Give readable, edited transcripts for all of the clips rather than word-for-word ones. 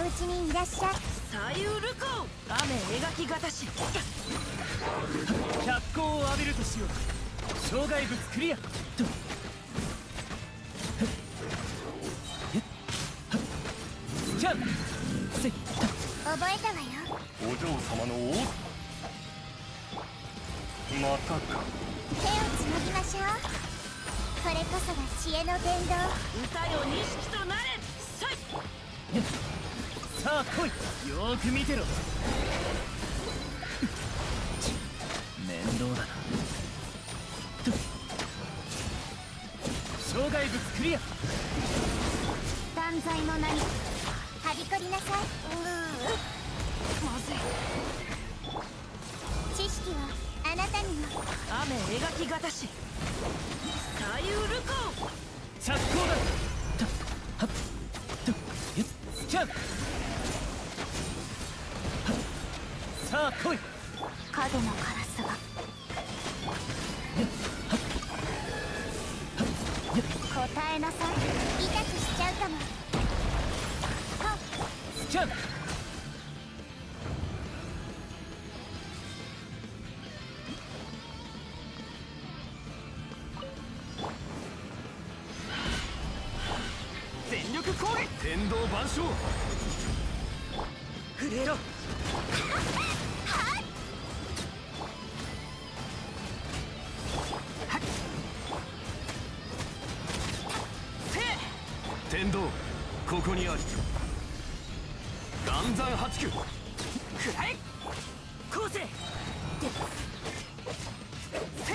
お家にいらっしゃい。 左右ルコー雨描きがたし脚光を浴びるとしよう。障害物クリア。じゃんせっ覚えたわよ。 お嬢様の王またか。 手をつなぎましょう。これこそが知恵の伝道。 歌よ錦となれさい。 さあ来い。よーく見てろ。面倒だな。障害物クリア。 断罪の名にはびこりなさい。 まずい。 知識はあなたにも。 雨描きがたし左右ルコー着光だ。たはっとゆっスキャン。さあ来い。 影のカラスが答えなさい。痛くしちゃうかも。はっスキャン。 全力攻撃。 天道万象。 震えろ。 天道ここにあり。岩山八九。 くらえ後世せ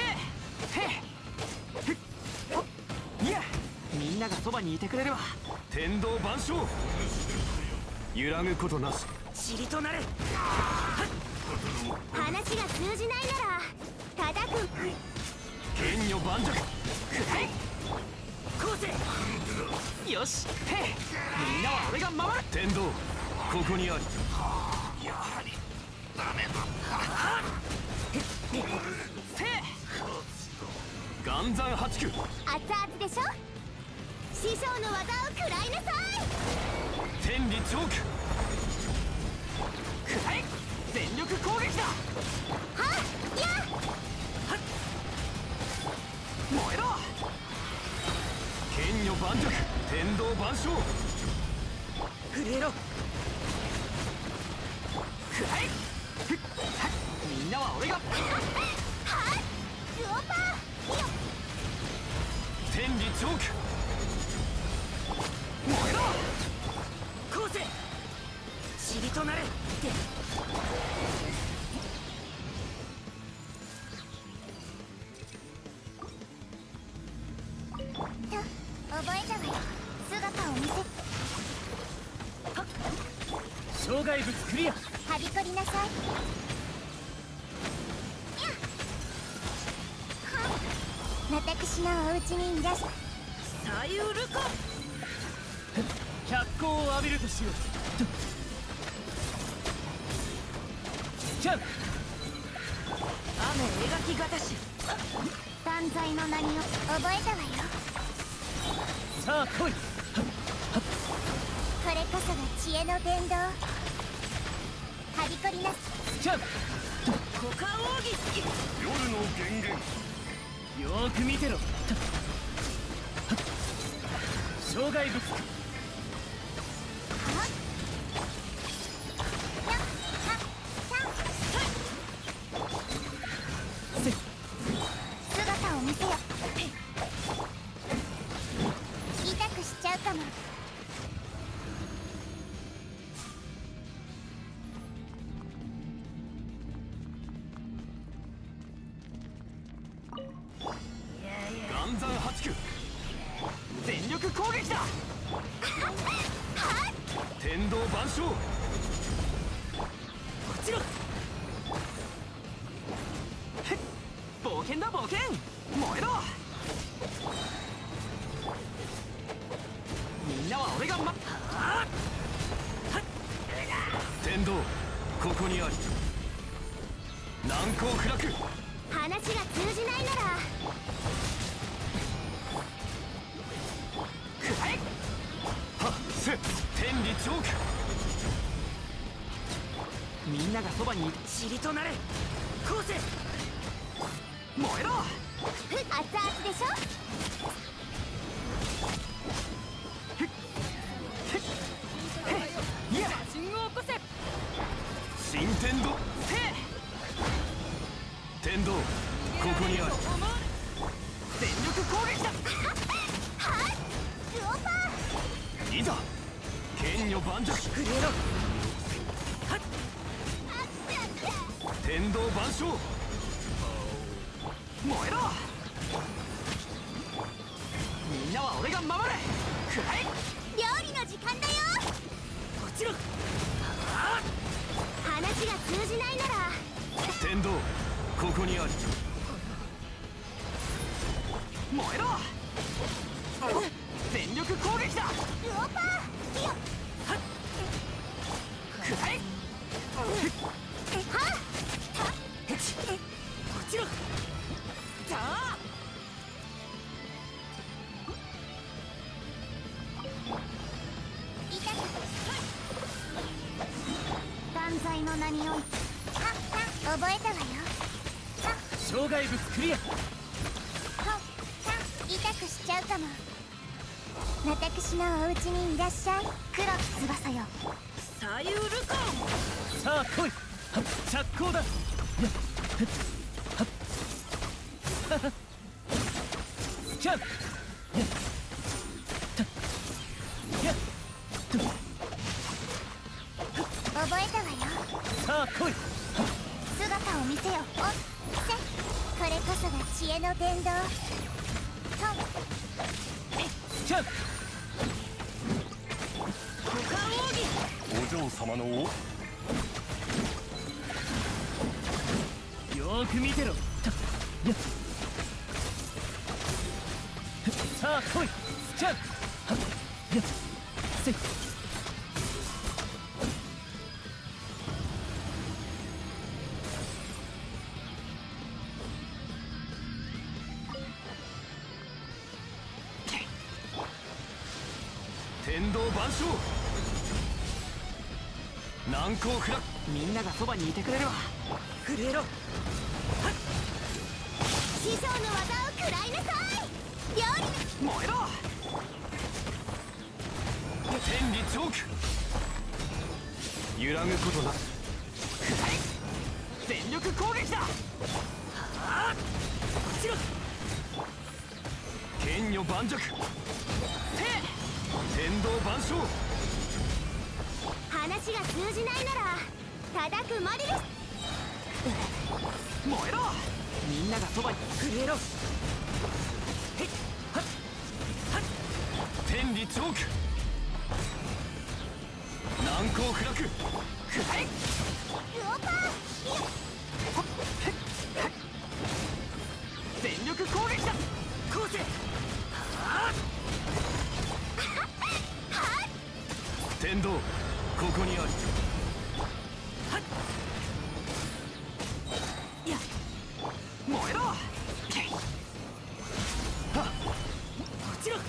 へいやみんながそばにいてくれるわ。 天道万象。揺らぐことなし。 塵となれ。 話が通じないなら叩く。 剣女盤石。 くらえ後世よしへみんなは俺が守る。 天道ここにあり。 せ岩山八九。 熱々でしょ。師匠の技を食らいなさい。 天理チョーク。 くらえ全力攻撃だ。 はっや燃えろ。 剣女盤石。天道万象。 震えろ。くらえみんなは俺が。 はっルオパーよっ天理チョーク。 燃えろ後世塵となれ。 と覚えたわよ。姿を見せ。 障害物クリア。 はびこりなさい。やっはっ私のお家にいらっしゃい。 左右ルコ脚光を浴びるとしよう。スキャン。 雨描きがたし断罪の名にを覚えたわよ。 さあ来い。 これこそが知恵の伝道。はびこりなスキャン。 股間奥義夜の源源。 よーく見てろ。障害物。 はっやっはっせ姿を見せよ。痛くしちゃうかも。 岩山八九。 全力攻撃だ。 天道万象。 落ちろ。へっ冒険だ冒険。燃えろ。みんなは俺が天道ここにあり。難攻不落。 話が通じないならはっせ天理チョーク。 ながそばにいる。塵となれ後世。燃えろ。 熱々でしょ。 いや魔人を起こせ。 新天道天道ここにある。 全力攻撃だ。 はいルオパー。 いざ剣女盤石。 震えろ。 天道万象。 燃えろ。みんなは俺が守る。くらえ。 料理の時間だよ。 落ちろ。 話が通じないなら天道ここにある。 燃えろ。全力攻撃だ。 ルオパー。よっくらえ。 はっ落ちろ。だあ。 痛く断罪の名においてはっ覚えたわよ。 障害物クリア。 痛くしちゃうかも。私のお家にいらっしゃい黒き翼よ。 左右ルコン。 さあ来い。はっ着工だ。やっはっはっはっスキャン。やったやっと。 覚えたわよ。 さあ来い。 姿を見せよ。おっせこれこそが知恵の伝道。 スキャン。 股間奥義。 お嬢様のよーく見てろ。たやっさあ来い。スキャン。はっやっせい。 天道万象。難攻不落。 みんながそばにいてくれるわ。震えろ。 師匠の技を食らいなさい。料理燃えろ。 天理チョーク。揺らぐことなく。 全力攻撃だ。はあ。落ちろ。 剣女盤石。天道万象。 話が通じないなら叩くまでです。 燃えろ。みんながそばに。震えろ。 天理チョーク。難攻不落。 くらえ。 ルオパー。 全力攻撃だ。後世。はあ。 天道ここにある。 いや燃えろ。はっ落ちろ。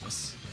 よし